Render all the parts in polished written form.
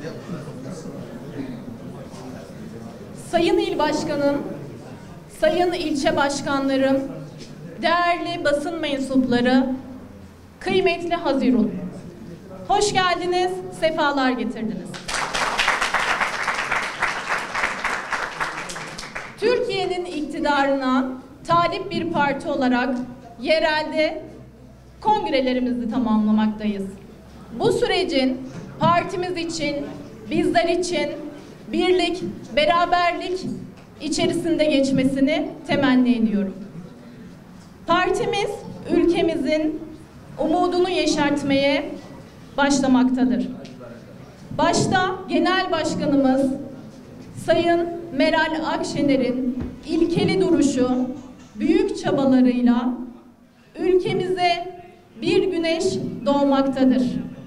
Sayın İl Başkanım, sayın ilçe başkanlarım, değerli basın mensupları, kıymetli Hazirun. Hoş geldiniz, sefalar getirdiniz. Türkiye'nin iktidarına talip bir parti olarak yerelde kongrelerimizi tamamlamaktayız. Bu sürecin partimiz için, bizler için birlik, beraberlik içerisinde geçmesini temenni ediyorum. Partimiz ülkemizin umudunu yeşertmeye başlamaktadır. Başta Genel Başkanımız Sayın Meral Akşener'in ilkeli duruşu, büyük çabalarıyla ülkemize bir güneş doğmaktadır.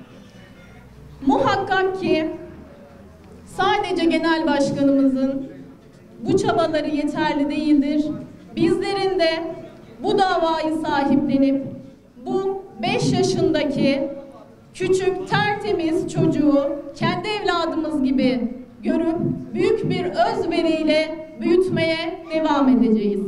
Muhakkak ki sadece Genel Başkanımızın bu çabaları yeterli değildir. Bizlerin de bu davayı sahiplenip bu 5 yaşındaki küçük tertemiz çocuğu kendi evladımız gibi görüp büyük bir özveriyle büyütmeye devam edeceğiz.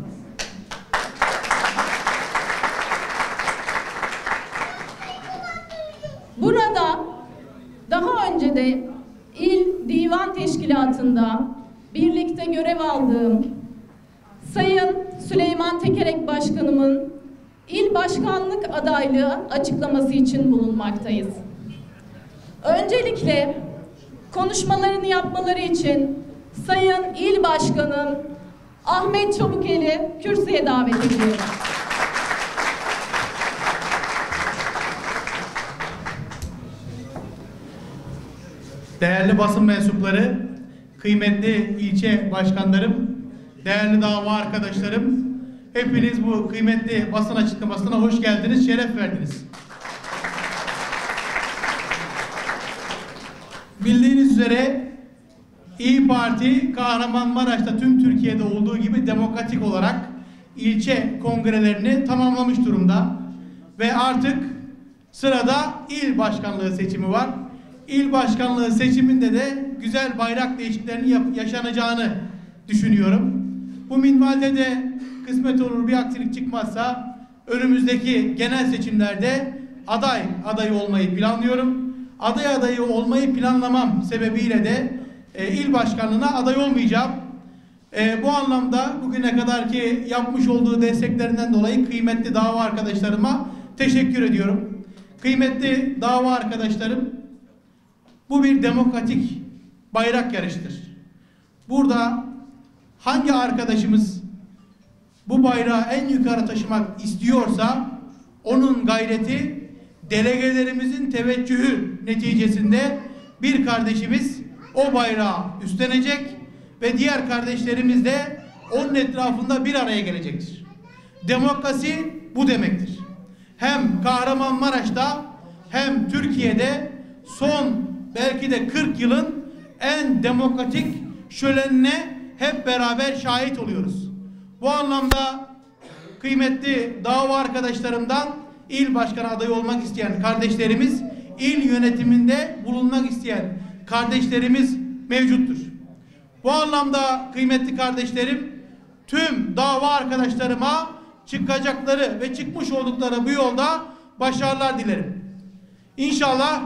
Burada daha önce de İl Divan Teşkilatı'nda birlikte görev aldığım Sayın Süleyman Tekerek Başkanımın il başkanlık adaylığı açıklaması için bulunmaktayız. Öncelikle konuşmalarını yapmaları için Sayın İl Başkanım Ahmet Çabukel'i kürsüye davet ediyorum. Değerli basın mensupları, kıymetli ilçe başkanlarım, değerli dava arkadaşlarım, hepiniz bu kıymetli basın açıklamasına hoş geldiniz, şeref verdiniz. Bildiğiniz üzere İYİ Parti Kahramanmaraş'ta tüm Türkiye'de olduğu gibi demokratik olarak ilçe kongrelerini tamamlamış durumda ve artık sırada il başkanlığı seçimi var. İl başkanlığı seçiminde de güzel bayrak değişikliklerinin yaşanacağını düşünüyorum. Bu minvalde de kısmet olur bir aksilik çıkmazsa önümüzdeki genel seçimlerde aday olmayı planlıyorum. Adayı olmayı planlamam sebebiyle de il başkanlığına aday olmayacağım. Bu anlamda bugüne kadarki yapmış olduğu desteklerinden dolayı kıymetli dava arkadaşlarıma teşekkür ediyorum. Kıymetli dava arkadaşlarım, bu bir demokratik bayrak yarışıdır. Burada hangi arkadaşımız bu bayrağı en yukarı taşımak istiyorsa onun gayreti, delegelerimizin teveccühü neticesinde bir kardeşimiz o bayrağı üstlenecek ve diğer kardeşlerimiz de onun etrafında bir araya gelecektir. Demokrasi bu demektir. Hem Kahramanmaraş'ta hem Türkiye'de son belki de 40 yılın en demokratik şölenine hep beraber şahit oluyoruz. Bu anlamda kıymetli dava arkadaşlarımdan il başkanı adayı olmak isteyen kardeşlerimiz, il yönetiminde bulunmak isteyen kardeşlerimiz mevcuttur. Bu anlamda kıymetli kardeşlerim, tüm dava arkadaşlarıma çıkacakları ve çıkmış oldukları bu yolda başarılar dilerim. İnşallah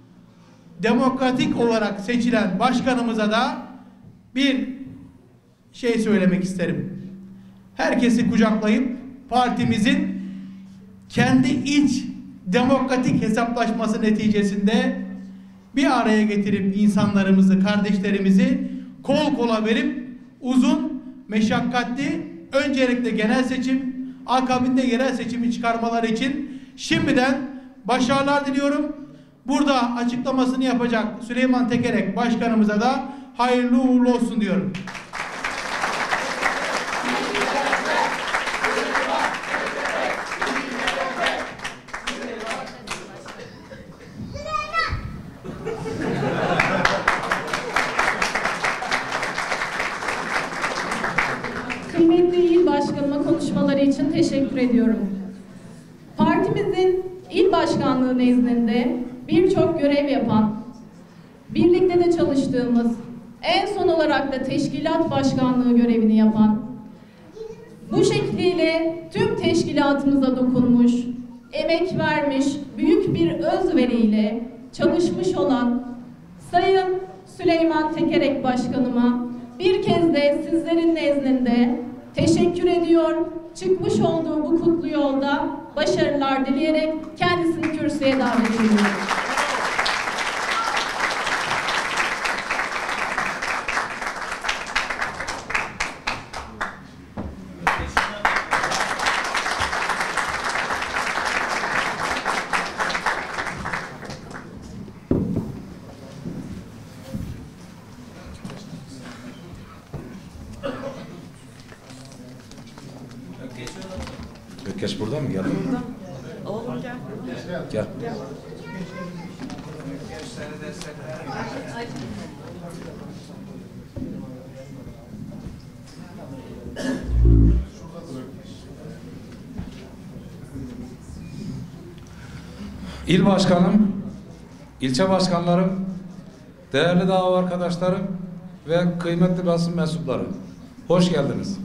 demokratik olarak seçilen başkanımıza da bir şey söylemek isterim. Herkesi kucaklayıp partimizin kendi iç demokratik hesaplaşması neticesinde bir araya getirip insanlarımızı, kardeşlerimizi kol kola verip uzun, meşakkatli, öncelikle genel seçim, akabinde yerel seçimi çıkarmaları için şimdiden başarılar diliyorum. Burada açıklamasını yapacak Süleyman Tekerek Başkanımıza da hayırlı uğurlu olsun diyorum. Kıymetli il başkanıma konuşmaları için teşekkür ediyorum. Partimizin il başkanlığı nezdinde birçok görev yapan birlikte de çalıştığımız, en son olarak da teşkilat başkanlığı görevini yapan, bu şekliyle tüm teşkilatımıza dokunmuş, emek vermiş, büyük bir özveriyle çalışmış olan Sayın Süleyman Tekerek Başkanıma bir kez de sizlerin nezdinde teşekkür ediyor. Çıkmış olduğu bu kutlu yolda başarılar dileyerek kendisini kürsüye davet ediyorum. Ökkeş burada mı? Gel. Oğlum gel. Gel. İl başkanım, ilçe başkanlarım, değerli dava arkadaşlarım ve kıymetli basın mensupları, hoş geldiniz.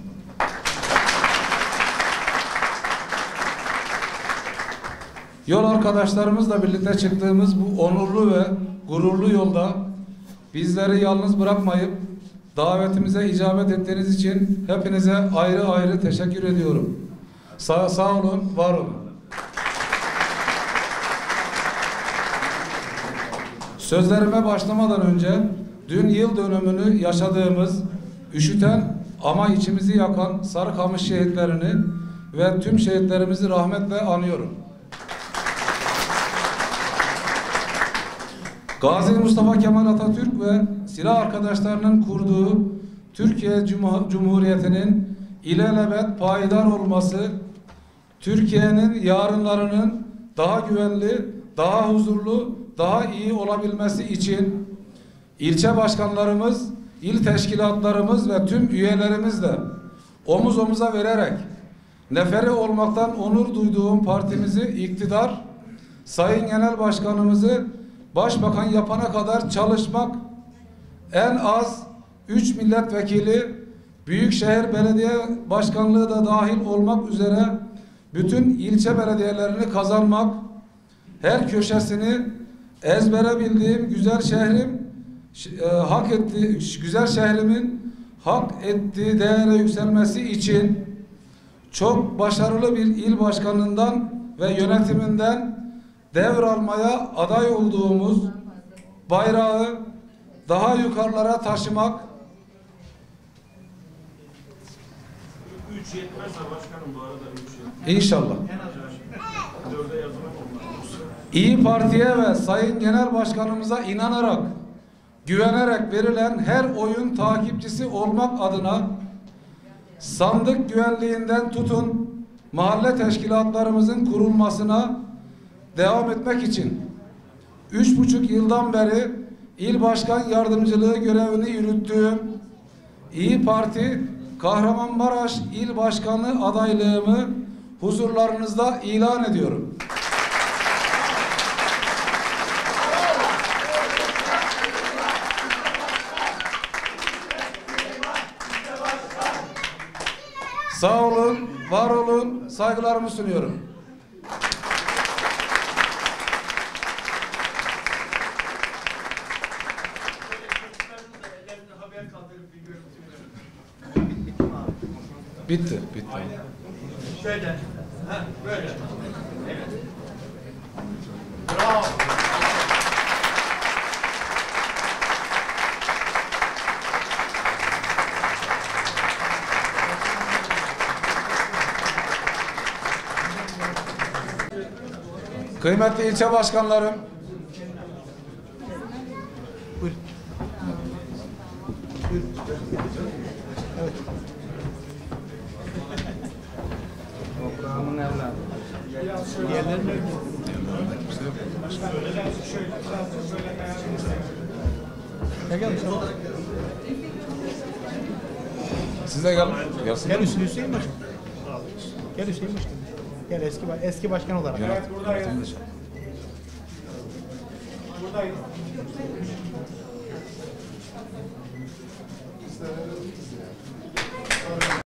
Yol arkadaşlarımızla birlikte çıktığımız bu onurlu ve gururlu yolda bizleri yalnız bırakmayıp davetimize icabet ettiğiniz için hepinize ayrı ayrı teşekkür ediyorum. Sağ olun, var olun. Sözlerime başlamadan önce dün yıl dönümünü yaşadığımız, üşüten ama içimizi yakan Sarıkamış şehitlerini ve tüm şehitlerimizi rahmetle anıyorum. Gazi Mustafa Kemal Atatürk ve silah arkadaşlarının kurduğu Türkiye Cumhuriyeti'nin ilelebet payidar olması, Türkiye'nin yarınlarının daha güvenli, daha huzurlu, daha iyi olabilmesi için ilçe başkanlarımız, il teşkilatlarımız ve tüm üyelerimizle omuz omuza vererek neferi olmaktan onur duyduğum partimizi iktidar, Sayın Genel Başkanımızı Başbakan yapana kadar çalışmak, en az 3 milletvekili, Büyükşehir Belediye Başkanlığı da dahil olmak üzere bütün ilçe belediyelerini kazanmak, her köşesini ezbere bildiğim güzel şehrim güzel şehrimin hak ettiği değere yükselmesi için çok başarılı bir il başkanından ve yönetiminden devralmaya aday olduğumuz bayrağı daha yukarılara taşımak. 3 yetmezse başkanım, bu arada 3 yetmez. İnşallah. 4'e yazılan olmaz. İyi Parti'ye ve Sayın Genel Başkanımıza inanarak, güvenerek verilen her oyun takipçisi olmak adına sandık güvenliğinden tutun mahalle teşkilatlarımızın kurulmasına devam etmek için 3,5 yıldan beri il başkan yardımcılığı görevini yürüttüğüm İyi Parti Kahramanmaraş İl Başkanı adaylığımı huzurlarınızda ilan ediyorum. Sağ olun, var olun, saygılarımı sunuyorum. Bitti. Şöyle. Ha, böyle. Evet. Bravo. Kıymetli ilçe başkanlarım, Toprağımın evladı. Diğerlerine siz de gelin. Gelsin. Gel Hüseyin Başkan. Gel Hüseyin Başkan. Gel eski başkan olarak. Evet, buradayız. Buradayız.